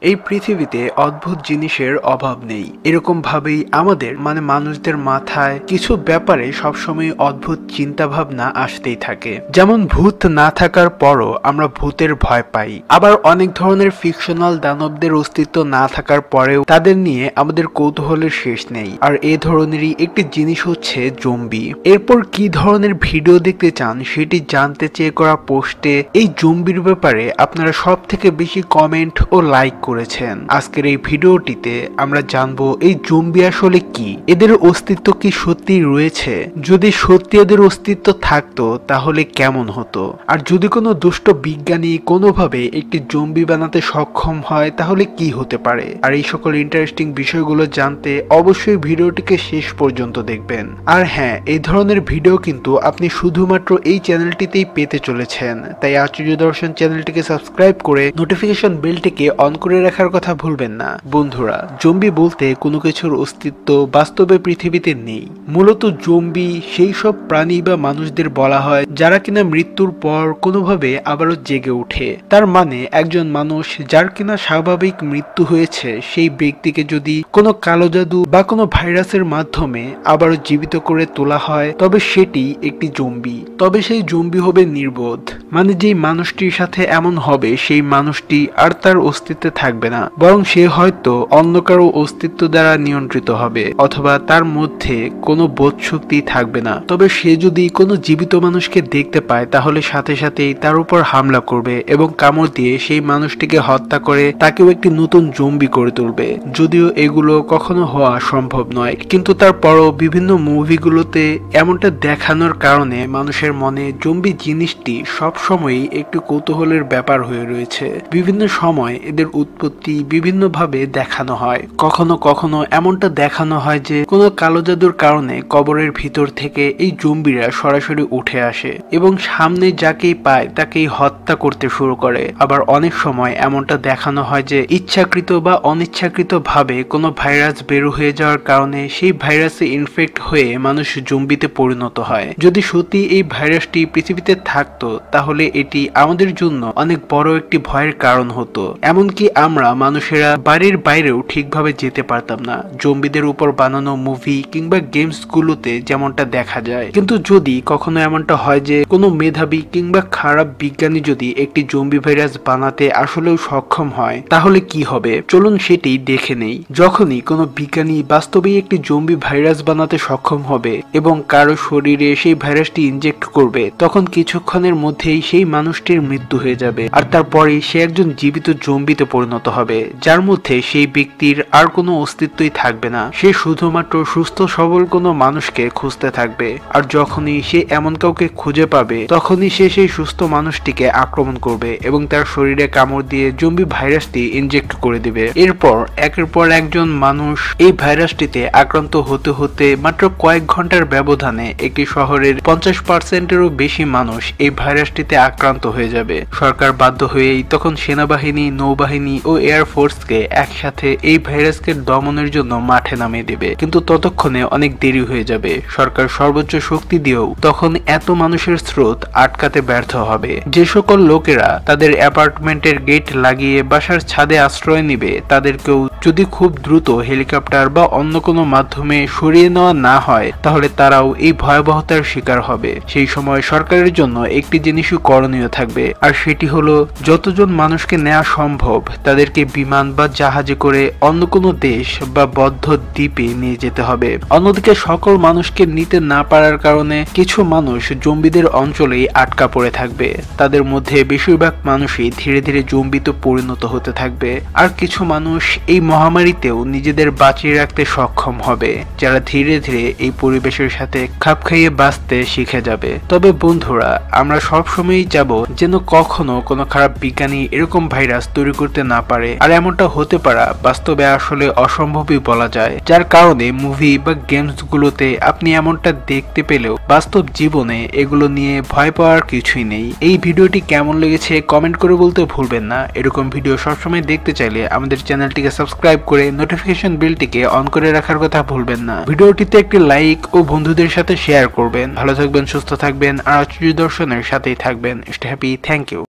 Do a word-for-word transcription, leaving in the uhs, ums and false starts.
এই পৃথিবীতে অদ্ভুত জিনিসের অভাব নেই। এরকম ভাবেই আমাদের মানে মানুষদের মাথায় কিছু ব্যাপারে সবসময় অদ্ভুত চিন্তা ভাবনা আসতেই থাকে। যেমন ভূত না থাকার পরও আমরা ভূতের ভয় পাই, আবার অনেক ধরনের ফিকশনাল দানবদের অস্তিত্ব না থাকার পরেও তাদের নিয়ে আমাদের কৌতূহলের শেষ নেই। আর এ ধরনেরই একটি জিনিস হচ্ছে জম্বি। এরপর কি ধরনের ভিডিও দেখতে চান সেটি জানতে চেয়ে করা পোস্টে এই জম্বির ব্যাপারে আপনারা সব থেকে বেশি কমেন্ট ও লাইক করেছেন। আজকের এই ভিডিওটিতে আমরা জানবো এই জম্বি আসলে কি, এদের অস্তিত্ব কি সত্যি রয়েছে, যদি সত্যি এদের অস্তিত্ব থাকতো তাহলে কেমন হতো, আর যদি কোনো দুষ্ট বিজ্ঞানী কোনোভাবে একটি জম্বি বানাতে সক্ষম হয় তাহলে কি হতে পারে। আর এই সকল ইন্টারেস্টিং বিষয়গুলো জানতে অবশ্যই ভিডিওটিকে শেষ পর্যন্ত দেখবেন। আর হ্যাঁ, এই ধরনের ভিডিও কিন্তু আপনি শুধুমাত্র এই চ্যানেলটিতেই পেতে চলেছেন, তাই আশ্চর্য দর্শন চ্যানেলটিকে সাবস্ক্রাইব করে নোটিফিকেশন বেলটিকে অন করে রাখার কথা ভুলবেন না। বন্ধুরা, জম্বি বলতে কোনো কিছুর অস্তিত্ব বাস্তবে পৃথিবীতে নেই। মূলত জম্বি সেই সব প্রাণী বা মানুষদের বলা হয় যারা কিনা মৃত্যুর পর কোনোভাবে আবারও জেগে ওঠে। তার মানে একজন মানুষ যার কিনা স্বাভাবিক মৃত্যু হয়েছে সেই ব্যক্তিকে যদি কোনো কালো জাদু বা কোনো ভাইরাসের মাধ্যমে আবারও জীবিত করে তোলা হয় তবে সেটি একটি জম্বি। তবে সেই জম্বি হবে নির্বোধ, মানে যেই মানুষটির সাথে এমন হবে সেই মানুষটি আর তার অস্তিত্বে থাকবে না, বরং সে হয়তো অন্য কারো অস্তিত্ব দ্বারা নিয়ন্ত্রিত হবে, অথবা তার মধ্যে কোনো বোধ শক্তি থাকবে না। তবে সে যদি কোনো জীবিত মানুষকে দেখতে পায় তাহলে সাথে সাথেই তার উপর হামলা করবে এবং কামড় দিয়ে সেই মানুষটিকে হত্যা করে তাকেও একটি নতুন জম্বি করে তুলবে। যদিও এগুলো কখনো হওয়া সম্ভব নয়, কিন্তু তারপরও বিভিন্ন মুভিগুলোতে এমনটা দেখানোর কারণে মানুষের মনে জম্বি জিনিসটি সব সময়ই একটু কৌতূহলের ব্যাপার হয়ে রয়েছে। বিভিন্ন সময় এদের উৎপত্তি বিভিন্ন ভাবে দেখানো হয়। কখনো কখনো এমনটা দেখানো হয় যে কোনো কালো জাদুর কারণে কবরের ভিতর থেকে এই জম্বিরা সরাসরি উঠে আসে এবং সামনে যাকেই পায় তাকেই হত্যা করতে শুরু করে। আবার অনেক সময় এমনটা দেখানো হয় যে ইচ্ছাকৃত বা অনিচ্ছাকৃত ভাবে কোনো ভাইরাস বের হয়ে যাওয়ার কারণে সেই ভাইরাসে ইনফেক্ট হয়ে মানুষ জম্বিতে পরিণত হয়। যদি সত্যি এই ভাইরাসটি পৃথিবীতে থাকতো তাহলে এটি আমাদের জন্য অনেক বড় একটি ভয়ের কারণ হতো। এমনকি আমরা মানুষেরা বাড়ির বাইরেও ঠিকভাবে যেতে পারতাম না, জম্বিদের উপর বানানো মুভি কিংবা গেমস গুলোতে যেমনটা দেখা যায়। কিন্তু যদি কখনো এমনটা হয় যে কোনো মেধাবী কিংবা খারাপ বিজ্ঞানী যদি একটি জম্বি ভাইরাস বানাতে আসলেও সক্ষম হয় তাহলে কি হবে, চলুন সেটি দেখে নেই। যখনই কোনো বিজ্ঞানী বাস্তবেই একটি জম্বি ভাইরাস বানাতে সক্ষম হবে এবং কারো শরীরে সেই ভাইরাসটি ইনজেক্ট করবে তখন কিছুক্ষণের মধ্যেই সেই মানুষটির মৃত্যু হয়ে যাবে, আর তারপরেই সে একজন জীবিত জম্বিতে পরিণত হবে যার মধ্যে সেই ব্যক্তির আর কোনো অস্তিত্বই থাকবে না। সে শুধুমাত্র সুস্থ সবল কোনো মানুষকে খুঁজতে থাকবে, আর যখনই সে এমন কাউকে খুঁজে পাবে তখনই সে সেই সুস্থ মানুষটিকে আক্রমণ করবে এবং তার শরীরে কামড় দিয়ে জম্বি ভাইরাসটি ইনজেক্ট করে দিবে। এরপর একের পর একজন মানুষ এই ভাইরাসটিতে আক্রান্ত হতে হতে মাত্র কয়েক ঘন্টার ব্যবধানে একটি শহরের পঞ্চাশ পার্সেন্টেরও বেশি মানুষ এই ভাইরাসটিতে আক্রান্ত হয়ে যাবে। সরকার বাধ্য হয়েই তখন সেনাবাহিনী, নৌবাহিনী ও এয়ারফোর্সকে একসাথে এই ভাইরাসকে দমনের জন্য মাঠে নামিয়ে দেবে, কিন্তু ততক্ষণে অনেক দেরি হয়ে যাবে। সরকার সর্বোচ্চ শক্তি দিয়েও তখন এত মানুষের স্রোত আটকাতে ব্যর্থ হবে। যে সকল লোকেরা তাদের অ্যাপার্টমেন্টের গেট লাগিয়ে বাসার ছাদে আশ্রয় নিবে তাদেরকেও যদি খুব দ্রুত হেলিকপ্টার বা অন্য কোনো মাধ্যমে সরিয়ে নেওয়া না হয় তাহলে তারাও এই ভয়াবহতার শিকার হবে। সেই সময় সরকারের জন্য একটি জিনিসই করণীয় থাকবে, আর সেটি হলো যতজন মানুষকে নেওয়া সম্ভব তাদেরকে বিমান বা জাহাজে করে অন্য কোনো দেশ বা বদ্ধ দ্বীপে নিয়ে যেতে হবে। অন্যদিকে সকল মানুষকে নিতে না পারার কারণে কিছু মানুষ জম্বিদের অঞ্চলেই আটকা পড়ে থাকবে। তাদের মধ্যে বেশিরভাগ মানুষই ধীরে ধীরে জম্বিতে পরিণত হতে থাকবে, আর কিছু মানুষ এই মহামারীতেও নিজেদের বাঁচিয়ে রাখতে সক্ষম হবে যারা ধীরে ধীরে এই পরিবেশের সাথে খাপ খাইয়ে বাঁচতে শিখে যাবে। তবে বন্ধুরা, আমরা সবসময়ই যাব যেন কখনো কোনো খারাপ বিজ্ঞানী এরকম ভাইরাস তৈরি করতে না পারে, আর এমনটা হতে পারা বাস্তবে আসলে অসম্ভবই বলা যায়, যার কারণে মুভি বা গেমস গুলোতে আপনি এমনটা দেখতে পেলেও বাস্তব জীবনে এগুলো নিয়ে ভয় পাওয়ার কিছুই নেই। এই ভিডিওটি কেমন লেগেছে কমেন্ট করে বলতে ভুলবেন না। এরকম ভিডিও সবসময় দেখতে চাইলে আমাদের চ্যানেলটিকে সাবস্ক্রাইব করে নোটিফিকেশন বেলটিকে অন করে রাখার কথা ভুলবেন না। ভিডিওটিতে একটি লাইক ও বন্ধুদের সাথে শেয়ার করবেন। ভালো থাকবেন, সুস্থ থাকবেন, আর আশ্চর্য দর্শনের সাথেই থাকবেন। Stay happy. Thank you.